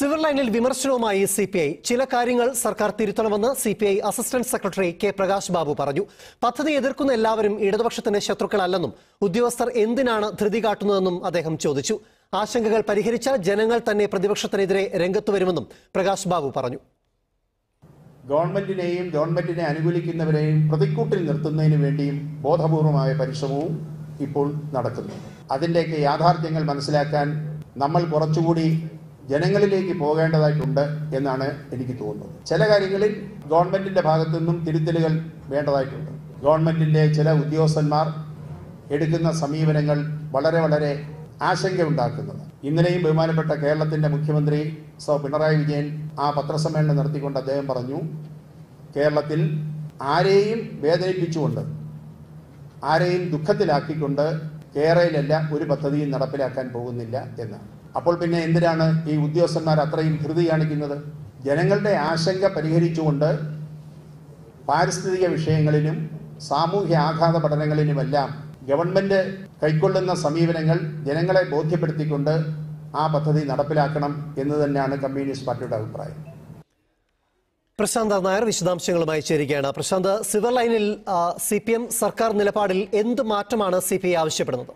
Silverline വിമർശനവുമായി CPI ചില കാര്യങ്ങൾ സർക്കാർ തിരുത്തണമെന്ന് CPI assistant secretary K Prakash Babu പറഞ്ഞു. പദ്ധതി എതിർക്കുന്ന എല്ലാവരും ഇടതുപക്ഷത്തിന്റെ ശത്രുക്കളല്ലെന്നും ഉദ്യോഗസ്ഥർ എന്തിനാണ് ധൃതി കാട്ടുന്നതെന്നും അദ്ദേഹം ചോദിച്ചു. ആശങ്കകൾ പരിഹരിച്ചാൽ ജനങ്ങൾ തന്നെ പ്രതിപക്ഷത്തിനെതിരെ രംഗത്ത് വരുമെന്നും പ്രകാശ് ബാബു പറഞ്ഞു. ഗവൺമെന്റിനെയും ഗവൺമെന്റിനെ അനുകൂലിക്കുന്നവരെയും പ്രതിക്കൂട്ടിൽ നിർത്തുന്നതിന് വേണ്ടിയും ബോധപൂർവമായ പരിശ്രമവും ഇപ്പോൾ നടക്കുന്നു. അതിൻ്റെയൊക്കെ യാഥാർത്ഥ്യങ്ങൾ മനസ്സിലാക്കാൻ നമ്മൾ കുറച്ചുകൂടി ജനങ്ങളിലേക്ക് പോകേണ്ടതായിട്ടുണ്ട് എന്നാണ് എനിക്ക് തോന്നുന്നത്. ചില കാര്യങ്ങളിൽ ഗവൺമെന്റിന്റെ ഭാഗത്തു നിന്നും തിരുത്തലുകൾ വേണ്ടതായിട്ടുണ്ട്. ഗവൺമെന്റിന്റെ ചില ഉദ്യോഗസ്ഥന്മാർ എടുക്കുന്ന സമീപനങ്ങൾ വളരെ ആശങ്കയുണ്ടാക്കുന്നത്. ഇന്നലെയും ബഹുമാനപ്പെട്ട കേരളത്തിന്റെ മുഖ്യമന്ത്രി പിണറായി വിജയൻ ആ പത്രസമ്മേളനം നടത്തിക്കൊണ്ട് അദ്ദേഹം പറഞ്ഞു, കേരളത്തിൽ ആരെയും വേദനിപ്പിച്ചുകൊണ്ട് ആരെയും ദുഃഖത്തിലാക്കിക്കൊണ്ട് കേരളയിലല്ല ഒരു പദ്ധതിയും നടപ്പിലാക്കാൻ പോകുന്നില്ല എന്നാണ്. അപ്പോൾ പിന്നെ എന്തിനാണ് ഈ ഉദ്യോഗസ്ഥന്മാർ അത്രയും ധൃതി കാണിക്കുന്നത്? ജനങ്ങളുടെ ആശങ്ക പരിഹരിച്ചുകൊണ്ട് പാരിസ്ഥിതിക വിഷയങ്ങളിലും സാമൂഹ്യ ആഘാത പഠനങ്ങളിലുമെല്ലാം ഗവൺമെന്റ് കൈക്കൊള്ളുന്ന സമീപനങ്ങൾ ജനങ്ങളെ ബോധ്യപ്പെടുത്തിക്കൊണ്ട് ആ പദ്ധതി നടപ്പിലാക്കണം എന്ന് തന്നെയാണ് കമ്മ്യൂണിസ്റ്റ് പാർട്ടിയുടെ അഭിപ്രായം. പ്രശാന്ത് നായർ വിശദാംശങ്ങളുമായി ചേരുകയാണ്. പ്രശാന്ത്, സിൽവർലൈനിൽ CPM സർക്കാർ നിലപാടിൽ എന്ത് മാറ്റമാണ് CPI ആവശ്യപ്പെടുന്നത്?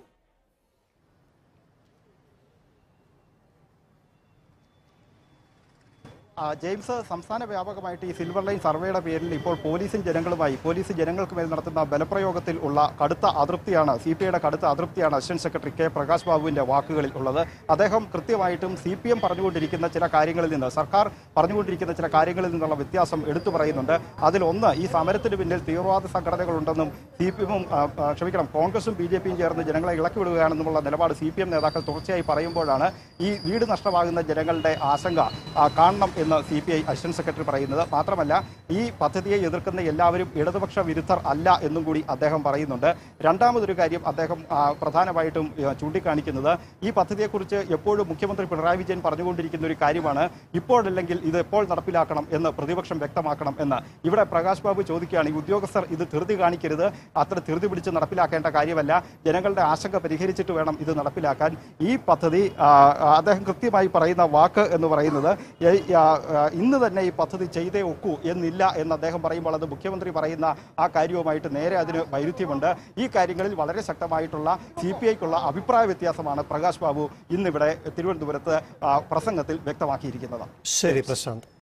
ജെയിംസ്, സംസ്ഥാന വ്യാപകമായിട്ട് ഈ സിൽവർലൈൻ സർവേയുടെ പേരിൽ ഇപ്പോൾ പോലീസ് ജനങ്ങൾക്ക് മേൽ നടത്തുന്ന ബലപ്രയോഗത്തിൽ ഉള്ള കടുത്ത അതൃപ്തിയാണ് CPIയുടെ കടുത്ത അതൃപ്തിയാണ് അസിസ്റ്റന്റ് സെക്രട്ടറി കെ പ്രകാശ് ബാബുവിന്റെ വാക്കുകളിൽ ഉള്ളത്. അദ്ദേഹം കൃത്യമായിട്ടും CPM പറഞ്ഞുകൊണ്ടിരിക്കുന്ന ചില കാര്യങ്ങളിൽ നിന്ന്, സർക്കാർ പറഞ്ഞുകൊണ്ടിരിക്കുന്ന ചില കാര്യങ്ങളിൽ നിന്നുള്ള വ്യത്യാസം എടുത്തു പറയുന്നുണ്ട്. അതിലൊന്ന്, ഈ സമരത്തിന് പിന്നിൽ തീവ്രവാദ സംഘടനകളുണ്ടെന്നും കോൺഗ്രസും BJPയും ചേർന്ന് ജനങ്ങളെ ഇളക്കി വിടുകയാണെന്നുമുള്ള നിലപാട് CPM നേതാക്കൾ തുടർച്ചയായി പറയുമ്പോഴാണ് ഈ വീട് നഷ്ടമാകുന്ന ജനങ്ങളുടെ ആശങ്ക കാണണം എന്ന് CPI അസിസ്റ്റന്റ് സെക്രട്ടറി പറയുന്നത്. മാത്രമല്ല, ഈ പദ്ധതിയെ എതിർക്കുന്ന എല്ലാവരും ഇടതുപക്ഷ വിരുദ്ധർ അല്ല എന്നും കൂടി അദ്ദേഹം പറയുന്നുണ്ട്. രണ്ടാമതൊരു കാര്യം അദ്ദേഹം പ്രധാനമായിട്ടും ചൂണ്ടിക്കാണിക്കുന്നത്, ഈ പദ്ധതിയെക്കുറിച്ച് എപ്പോഴും മുഖ്യമന്ത്രി പിണറായി വിജയൻ പറഞ്ഞുകൊണ്ടിരിക്കുന്ന ഒരു കാര്യമാണ്, ഇപ്പോഴല്ലെങ്കിൽ ഇത് എപ്പോൾ നടപ്പിലാക്കണം എന്ന് പ്രതിപക്ഷം വ്യക്തമാക്കണം എന്ന്. ഇവിടെ പ്രകാശ് ബാബു ചോദിക്കുകയാണ്, ഈ ഉദ്യോഗസ്ഥർ ഇത് ധൃതി കാണിക്കരുത്, അത്ര ധൃതി പിടിച്ച് നടപ്പിലാക്കേണ്ട കാര്യമല്ല, ജനങ്ങളുടെ ആശങ്ക പരിഹരിച്ചിട്ട് വേണം ഇത് നടപ്പിലാക്കാൻ. ഈ പദ്ധതി അദ്ദേഹം കൃത്യമായി പറയുന്ന വാക്ക് എന്ന് പറയുന്നത്, ഇന്ന് തന്നെ ഈ പദ്ധതി ചെയ്തേ ഒക്കൂ എന്നില്ല എന്ന് അദ്ദേഹം പറയുമ്പോൾ അത് മുഖ്യമന്ത്രി പറയുന്ന ആ കാര്യവുമായിട്ട് നേരെ അതിന് വൈരുദ്ധ്യമുണ്ട്. ഈ കാര്യങ്ങളിൽ വളരെ ശക്തമായിട്ടുള്ള CPIക്കുള്ള അഭിപ്രായ വ്യത്യാസമാണ് പ്രകാശ് ബാബു ഇന്നിവിടെ തിരുവനന്തപുരത്ത് പ്രസംഗത്തിൽ വ്യക്തമാക്കിയിരിക്കുന്നത്. ശരി പ്രശാന്ത്.